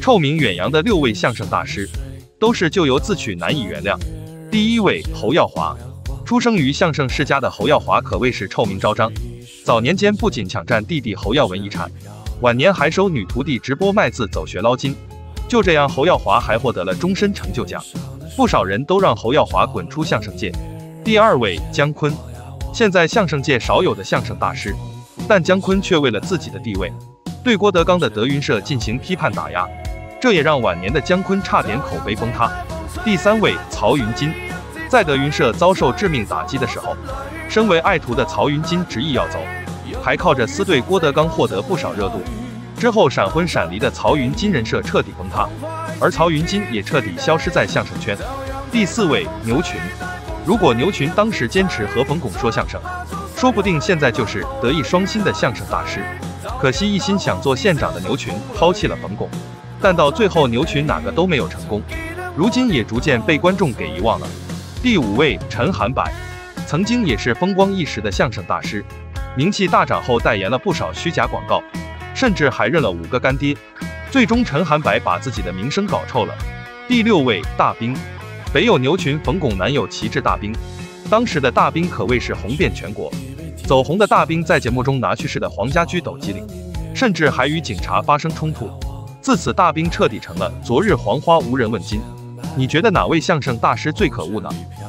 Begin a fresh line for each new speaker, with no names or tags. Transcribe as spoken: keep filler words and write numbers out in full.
臭名远扬的六位相声大师，都是咎由自取，难以原谅。第一位侯耀华，出生于相声世家的侯耀华可谓是臭名昭彰。早年间不仅抢占弟弟侯耀文遗产，晚年还收女徒弟直播卖字走学捞金。就这样，侯耀华还获得了终身成就奖，不少人都让侯耀华滚出相声界。第二位姜昆，现在相声界少有的相声大师，但姜昆却为了自己的地位，对郭德纲的德云社进行批判打压，这也让晚年的姜昆差点口碑崩塌。第三位曹云金，在德云社遭受致命打击的时候，身为爱徒的曹云金执意要走，还靠着撕对郭德纲获得不少热度。之后闪婚闪离的曹云金人设彻底崩塌，而曹云金也彻底消失在相声圈。第四位牛群，如果牛群当时坚持和冯巩说相声，说不定现在就是德艺双馨的相声大师。可惜一心想做县长的牛群抛弃了冯巩，但到最后牛群哪个都没有成功，如今也逐渐被观众给遗忘了。第五位陈涵柏，曾经也是风光一时的相声大师，名气大涨后代言了不少虚假广告，甚至还认了五个干爹，最终陈涵柏把自己的名声搞臭了。第六位大兵，北有牛群、冯巩，南有旗帜大兵，当时的大兵可谓是红遍全国。走红的大兵在节目中拿去世的黄家驹抖机灵，甚至还与警察发生冲突，自此大兵彻底成了昨日黄花无人问津。你觉得哪位相声大师最可恶呢？